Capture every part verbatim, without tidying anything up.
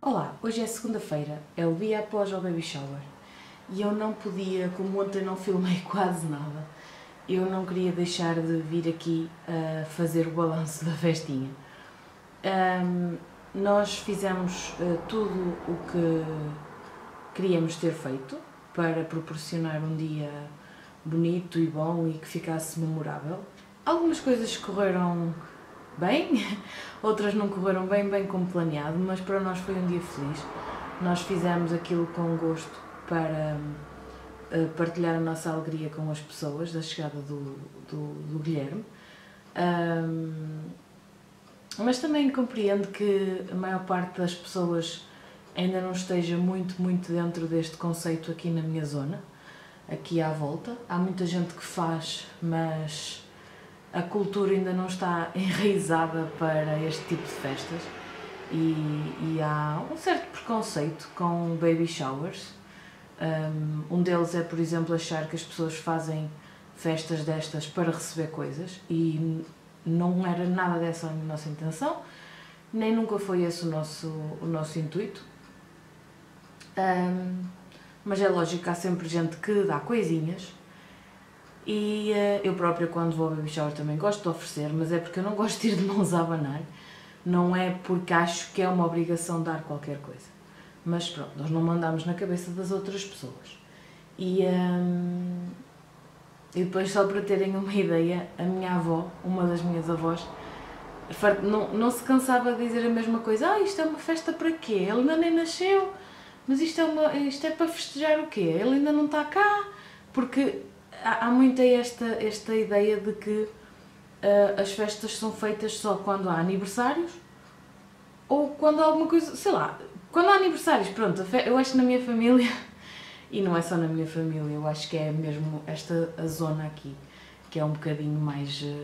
Olá, hoje é segunda-feira, é o dia após o baby shower e eu não podia, como ontem não filmei quase nada, eu não queria deixar de vir aqui a fazer o balanço da festinha. Um, nós fizemos uh, tudo o que queríamos ter feito para proporcionar um dia bonito e bom e que ficasse memorável. Algumas coisas correram bem, outras não correram bem, bem como planeado, mas para nós foi um dia feliz. Nós fizemos aquilo com gosto para uh, partilhar a nossa alegria com as pessoas da chegada do, do, do Guilherme. Um, mas também compreendo que a maior parte das pessoas ainda não esteja muito, muito dentro deste conceito aqui na minha zona, aqui à volta. Há muita gente que faz, mas a cultura ainda não está enraizada para este tipo de festas e, e há um certo preconceito com baby showers. Um, um deles é, por exemplo, achar que as pessoas fazem festas destas para receber coisas e não era nada dessa a nossa intenção, nem nunca foi esse o nosso, o nosso intuito. Um, mas é lógico que há sempre gente que dá coisinhas. E uh, eu própria, quando vou ao baby shower, também gosto de oferecer, mas é porque eu não gosto de ir de mãos a abanar, não é porque acho que é uma obrigação dar qualquer coisa. Mas pronto, nós não mandamos na cabeça das outras pessoas. E, um, e depois, só para terem uma ideia, a minha avó, uma das minhas avós, não, não se cansava de dizer a mesma coisa. Ah, isto é uma festa para quê? Ele ainda nem nasceu, mas isto é, uma, isto é para festejar o quê? Ele ainda não está cá, porque há muita esta, esta ideia de que uh, as festas são feitas só quando há aniversários ou quando há alguma coisa, sei lá, quando há aniversários, pronto, eu acho que na minha família, e não é só na minha família, eu acho que é mesmo esta a zona aqui, que é um bocadinho mais uh,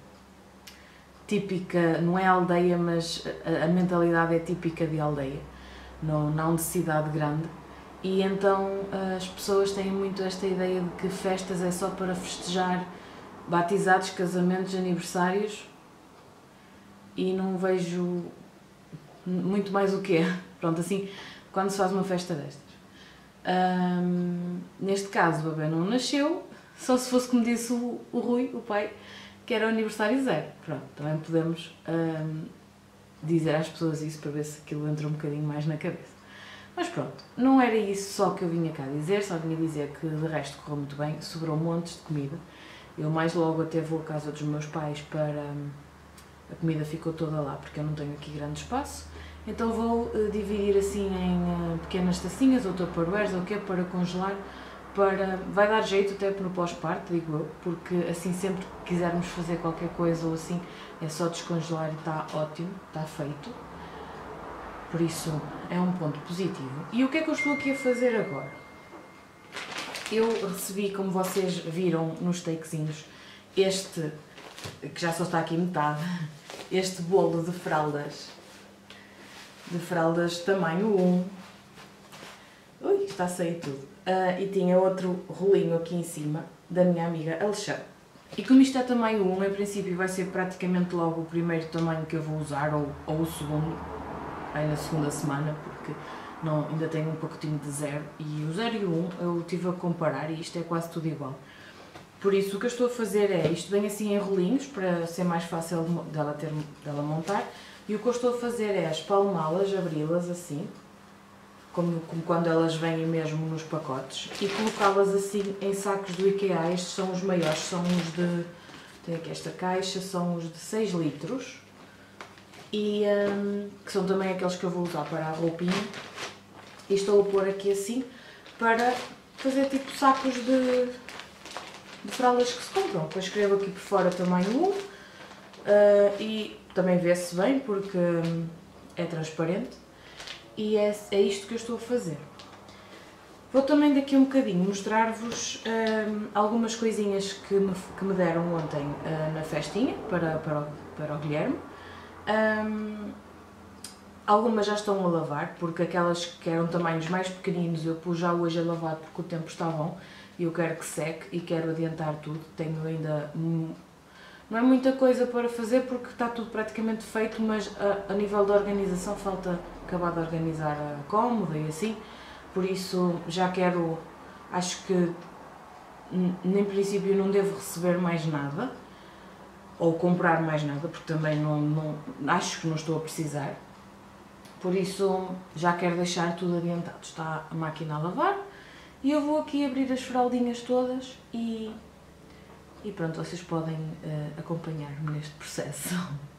típica, não é aldeia, mas a, a mentalidade é típica de aldeia, não, não de cidade grande. E então as pessoas têm muito esta ideia de que festas é só para festejar batizados, casamentos, aniversários e não vejo muito mais o quê. Pronto, assim, quando se faz uma festa destas. Um, neste caso, o bebê não nasceu, só se fosse como disse o, o Rui, o pai, que era o aniversário zero. Pronto, também podemos um, dizer às pessoas isso para ver se aquilo entra um bocadinho mais na cabeça. Mas pronto, não era isso só que eu vinha cá dizer, só vinha dizer que de resto correu muito bem, sobrou montes de comida. Eu mais logo até vou à casa dos meus pais para... a comida ficou toda lá porque eu não tenho aqui grande espaço. Então vou uh, dividir assim em uh, pequenas tacinhas ou tupperwares ou o que é para congelar, para... vai dar jeito até no pós-parto, digo eu, porque assim sempre que quisermos fazer qualquer coisa ou assim, é só descongelar e está ótimo, está feito. Por isso, é um ponto positivo. E o que é que eu estou aqui a fazer agora? Eu recebi, como vocês viram nos takezinhos, este, que já só está aqui metade, este bolo de fraldas, de fraldas tamanho um. Ui, está a sair tudo. Uh, e tinha outro rolinho aqui em cima, da minha amiga Alexandra. E como isto é tamanho um, em princípio vai ser praticamente logo o primeiro tamanho que eu vou usar, ou, ou o segundo, aí na segunda semana, porque não, ainda tenho um pacotinho de zero e o zero e o um eu estive a comparar e isto é quase tudo igual. Por isso o que eu estou a fazer é, isto vem assim em rolinhos para ser mais fácil dela, ter, dela montar, e o que eu estou a fazer é espalmá-las, abri-las assim, como, como quando elas vêm mesmo nos pacotes, e colocá-las assim em sacos do IKEA. Estes são os maiores, são os de, tem aqui esta caixa, são os de seis litros. E um, que são também aqueles que eu vou usar para a roupinha, e estou a pôr aqui assim para fazer tipo sacos de, de fraldas que se compram. Depois escrevo aqui por fora tamanho um uh, e também vê-se bem porque um, é transparente, e é, é isto que eu estou a fazer. Vou também daqui um bocadinho mostrar-vos um, algumas coisinhas que me, que me deram ontem uh, na festinha para, para, o, para o Guilherme. Um, algumas já estão a lavar, porque aquelas que eram tamanhos mais pequeninos eu pus já hoje a lavar porque o tempo está bom e eu quero que seque e quero adiantar tudo. Tenho ainda Não é muita coisa para fazer porque está tudo praticamente feito, mas a, a nível da organização falta acabar de organizar a cómoda e assim, por isso já quero, acho que em princípio não devo receber mais nada, ou comprar mais nada, porque também não, não, acho que não estou a precisar, por isso já quero deixar tudo adiantado. Está a máquina a lavar e eu vou aqui abrir as fraldinhas todas e, e pronto, vocês podem uh, acompanhar-me neste processo.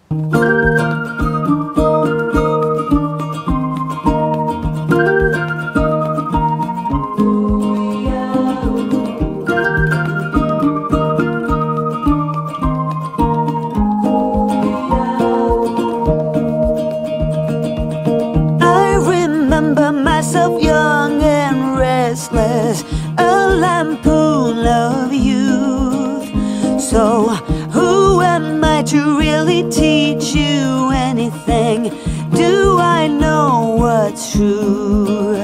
A lampoon of youth. So who am I to really teach you anything? Do I know what's true,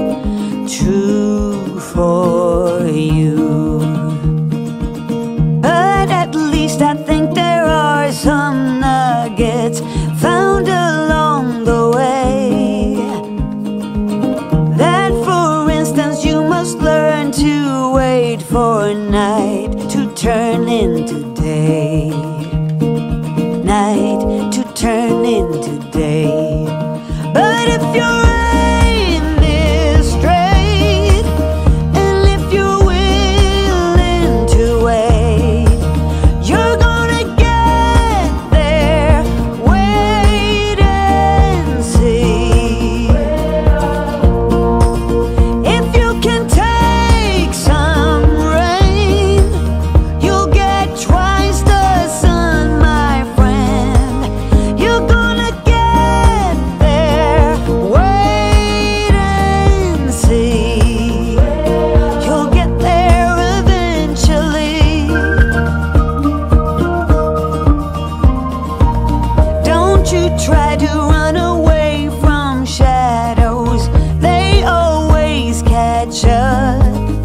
true for you? But at least I think there are some nuggets found along the way. That for instance you must learn to wait for night to turn into day, night to turn into day. But if your aim is straight, and if you're willing to wait, you're gonna get there. Wait and see. If you can take some rain, you'll get twice the sun, my friend. You're gonna get there. Wait and see. You'll get there eventually. Don't you try to run away from shadows, they always catch up.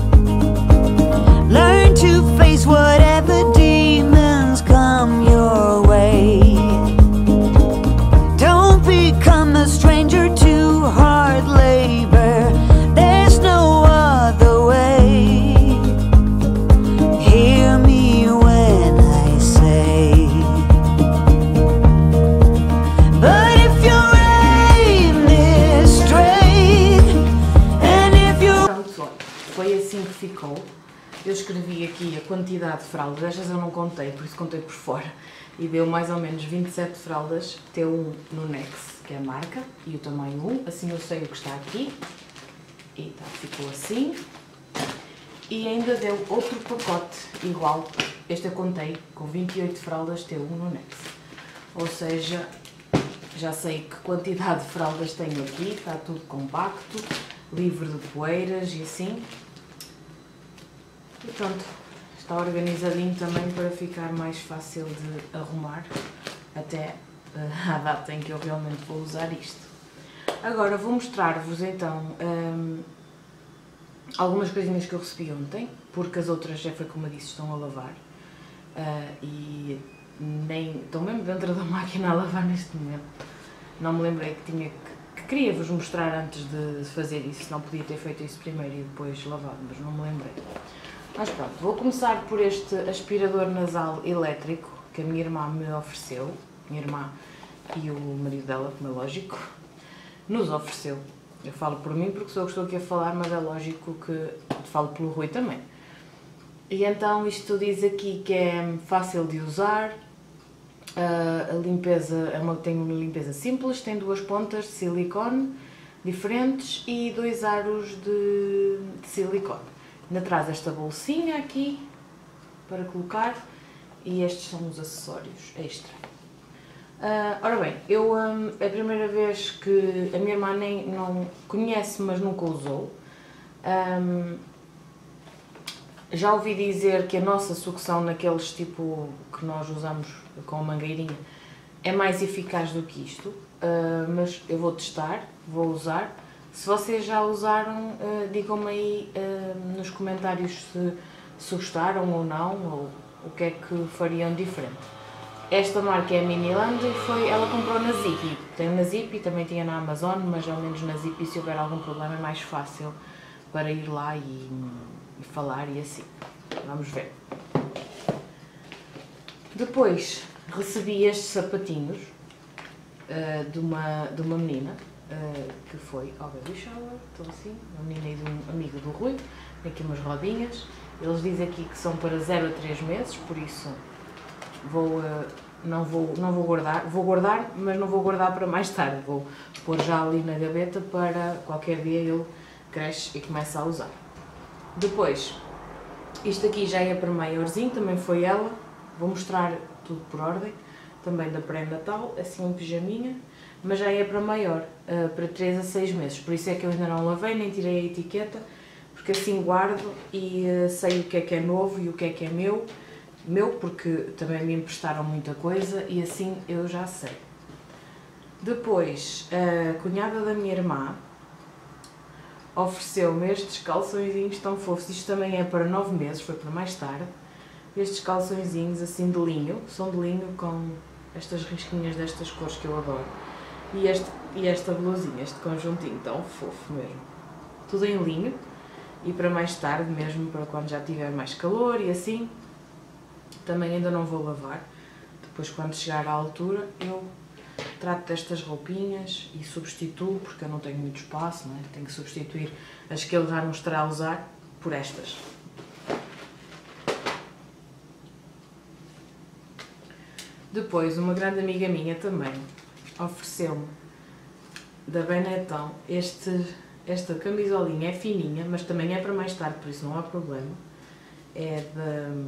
Learn to face whatever demons come your way. Don't become a stranger to hard labor, there's no other way. Hear me when I say, but if your aim is straight, and if you're... Pronto, olha, foi assim que ficou. Eu escrevi aqui a quantidade de fraldas, estas eu não contei, por isso contei por fora, e deu mais ou menos vinte e sete fraldas, T um no Nex, que é a marca, e o tamanho um, assim eu sei o que está aqui, e tá, ficou assim, e ainda deu outro pacote igual, este eu contei, com vinte e oito fraldas T um no Nex, ou seja, já sei que quantidade de fraldas tenho aqui, está tudo compacto, livre de poeiras e assim. E pronto, está organizadinho também para ficar mais fácil de arrumar até uh, à data em que eu realmente vou usar isto. Agora vou mostrar-vos então um, algumas coisinhas que eu recebi ontem, porque as outras, já foi como eu disse, estão a lavar uh, e nem estão mesmo dentro da máquina a lavar neste momento. Não me lembrei que tinha que, que queria vos mostrar antes de fazer isso, não podia ter feito isso primeiro e depois lavado, mas não me lembrei. Mas pronto, vou começar por este aspirador nasal elétrico que a minha irmã me ofereceu, minha irmã e o marido dela, como é lógico, nos ofereceu. Eu falo por mim porque sou eu que estou aqui a falar, mas é lógico que falo pelo Rui também. E então isto diz aqui que é fácil de usar, a limpeza é uma, tem uma limpeza simples, tem duas pontas de silicone diferentes e dois aros de, de silicone. Ainda traz esta bolsinha aqui para colocar e estes são os acessórios extra. Uh, ora bem, eu um, é a primeira vez que a minha irmã nem não conhece, mas nunca usou. Um, já ouvi dizer que a nossa sucção naqueles tipo que nós usamos com a mangueirinha é mais eficaz do que isto, uh, mas eu vou testar, vou usar. Se vocês já usaram, uh, digam-me aí uh, nos comentários se, se gostaram ou não, ou o que é que fariam diferente. Esta marca é a Miniland e foi, ela comprou na Zippy. Tem na Zippy, também tinha na Amazon, mas ao menos na Zippy, se houver algum problema, é mais fácil para ir lá e, e falar e assim. Vamos ver. Depois recebi estes sapatinhos uh, de, uma, de uma menina uh, que foi ao baby shower, estou assim, uma menina e de um amigo do Rui. Tem aqui umas rodinhas. Eles dizem aqui que são para zero a três meses, por isso vou, uh, não, vou, não vou guardar. Vou guardar, mas não vou guardar para mais tarde. Vou pôr já ali na gaveta para qualquer dia ele cresce e começa a usar. Depois, isto aqui já é para maiorzinho, também foi ela. Vou mostrar tudo por ordem. Também da pré-natal, assim um pijaminha. Mas já é para maior, uh, para três a seis meses. Por isso é que eu ainda não lavei, nem tirei a etiqueta. Porque assim guardo e uh, sei o que é que é novo e o que é que é meu. Meu, porque também me emprestaram muita coisa e assim eu já sei. Depois, a cunhada da minha irmã ofereceu-me estes calçõezinhos tão fofos. Isto também é para nove meses, foi para mais tarde. Estes calçõezinhos assim de linho, são de linho com estas risquinhas destas cores que eu adoro. E, este, e esta blusinha, este conjuntinho tão fofo mesmo. Tudo em linho. E para mais tarde, mesmo para quando já tiver mais calor e assim, também ainda não vou lavar. Depois, quando chegar à altura, eu trato destas roupinhas e substituo, porque eu não tenho muito espaço, não é? Tenho que substituir as que ele já não estará a usar por estas. Depois, uma grande amiga minha também ofereceu-me, da Benetton, este... Esta camisolinha é fininha, mas também é para mais tarde, por isso não há problema. É de...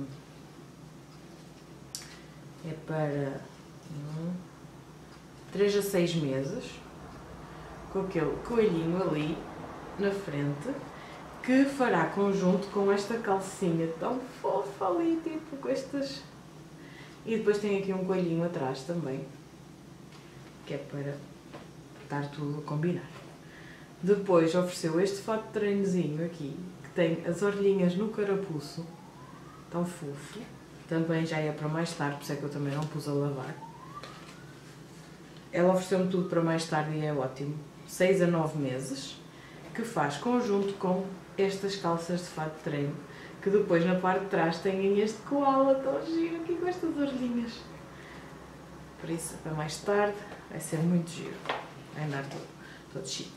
É para... Hum, três a seis meses. Com aquele coelhinho ali, na frente. Que fará conjunto com esta calcinha tão fofa ali, tipo, com estas... E depois tem aqui um coelhinho atrás também. Que é para estar tudo a combinar. Depois ofereceu este fato de treinozinho aqui, que tem as orelhinhas no carapuço, tão fofo. Também já é para mais tarde, por isso é que eu também não pus a lavar. Ela ofereceu-me tudo para mais tarde e é ótimo. seis a nove meses, que faz conjunto com estas calças de fato de treino, que depois na parte de trás têm este koala tão giro aqui com estas orelhinhas. Por isso, para mais tarde, vai ser muito giro. Vai andar todo, todo chique.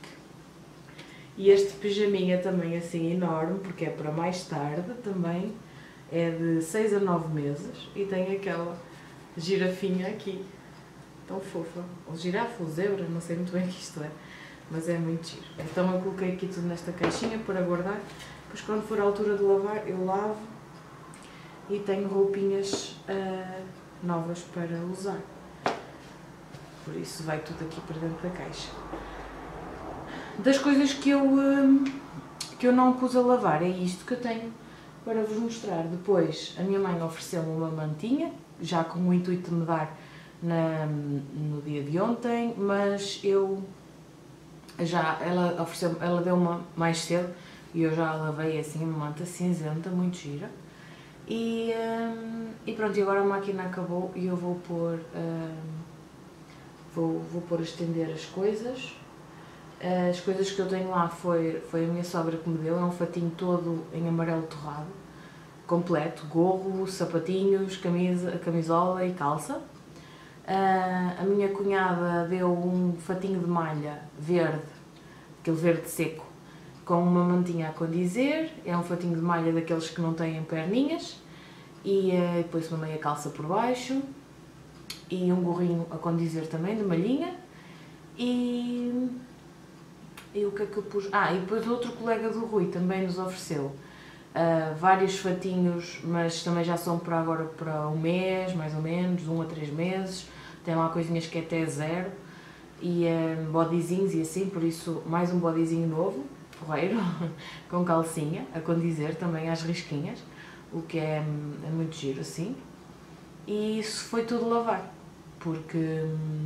E este pijaminha também assim enorme, porque é para mais tarde também, é de seis a nove meses e tem aquela girafinha aqui, tão fofa. Ou girafa, ou zebra, não sei muito bem o que isto é, mas é muito giro. Então eu coloquei aqui tudo nesta caixinha para guardar, depois quando for a altura de lavar eu lavo e tenho roupinhas uh, novas para usar. Por isso vai tudo aqui para dentro da caixa. Das coisas que eu, que eu não pus a lavar, é isto que eu tenho para vos mostrar. Depois, a minha mãe ofereceu-me uma mantinha, já com o intuito de me dar na, no dia de ontem, mas eu já, ela ofereceu, ela deu-me mais cedo e eu já a lavei assim, uma manta cinzenta, muito gira. E, um, e pronto, e agora a máquina acabou e eu vou pôr, um, vou, vou pôr a estender as coisas. As coisas que eu tenho lá foi, foi a minha sogra que me deu, é um fatinho todo em amarelo torrado, completo, gorro, sapatinhos, camisa, camisola e calça. Uh, a minha cunhada deu um fatinho de malha verde, aquele verde seco, com uma mantinha a condizer, é um fatinho de malha daqueles que não têm perninhas, e uh, depois uma meia calça por baixo, e um gorrinho a condizer também, de malhinha, e... E o que é que eu pus? Ah, e depois outro colega do Rui também nos ofereceu uh, vários fatinhos, mas também já são para agora para um mês, mais ou menos, um a três meses. Tem lá coisinhas que é até zero. E um, bodyzinhos e assim, por isso mais um bodyzinho novo, porreiro, com calcinha, a condizer também às risquinhas, o que é, é muito giro assim. E isso foi tudo lavar, porque,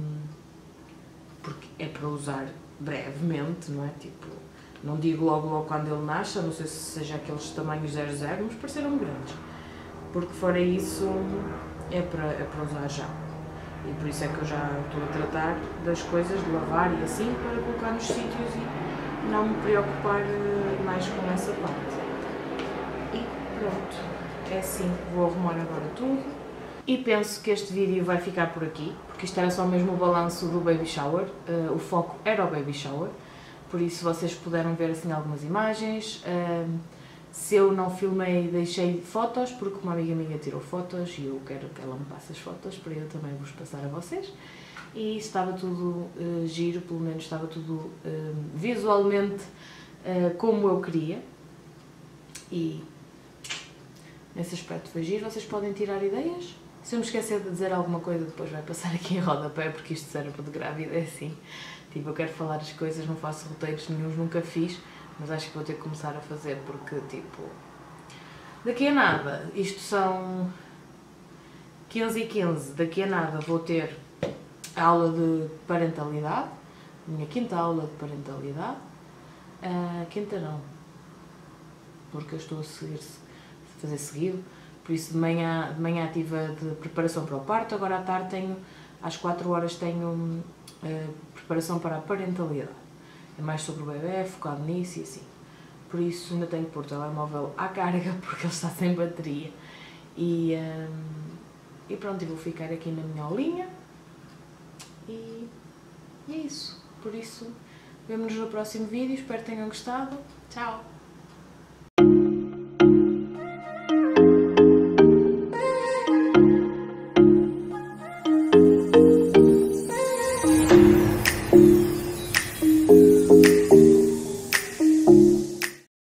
porque é para usar brevemente, não é? Tipo, não digo logo logo quando ele nasce, a não sei se seja aqueles tamanhos zero zero, mas pareceram grandes. Porque fora isso, é para, é para usar já. E por isso é que eu já estou a tratar das coisas, de lavar e assim, para colocar nos sítios e não me preocupar mais com essa parte. E pronto, é assim, vou arrumar agora tudo. E penso que este vídeo vai ficar por aqui, porque isto era só mesmo o balanço do baby shower, uh, o foco era o baby shower, por isso vocês puderam ver assim algumas imagens. Uh, se eu não filmei, deixei fotos, porque uma amiga minha tirou fotos e eu quero que ela me passe as fotos para eu também vos passar a vocês. E estava tudo uh, giro, pelo menos estava tudo uh, visualmente uh, como eu queria. E nesse aspecto foi giro, vocês podem tirar ideias. Se eu me esquecer de dizer alguma coisa, depois vai passar aqui em rodapé, porque isto cérebro de grávida é assim. Tipo, eu quero falar as coisas, não faço roteiros nenhuns, nunca fiz, mas acho que vou ter que começar a fazer, porque, tipo, daqui a nada, isto são quinze e quinze, daqui a nada vou ter a aula de parentalidade, a minha quinta aula de parentalidade. Uh, quinta não, porque eu estou a seguir, a fazer seguido. Por isso, de manhã, de manhã tive a de preparação para o parto, agora à tarde tenho, às quatro horas tenho uh, preparação para a parentalidade. É mais sobre o bebê, focado nisso e assim. Por isso ainda tenho que pôr o telemóvel à carga, porque ele está sem bateria. E, um, e pronto, eu vou ficar aqui na minha aulinha. E, e é isso. Por isso, vemo-nos no próximo vídeo, espero que tenham gostado. Tchau!